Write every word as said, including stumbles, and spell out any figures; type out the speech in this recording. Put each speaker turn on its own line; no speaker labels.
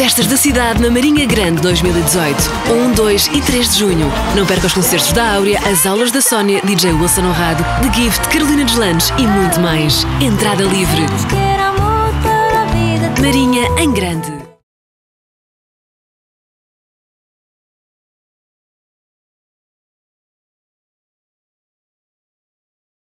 Festas da Cidade na Marinha Grande dois mil e dezoito. um, dois e três de junho. Não perca os concertos da Áurea, as aulas da Sónia, D J Wilson Honrado, The Gift, Carolina Deslandes e muito mais. Entrada livre. Marinha em Grande.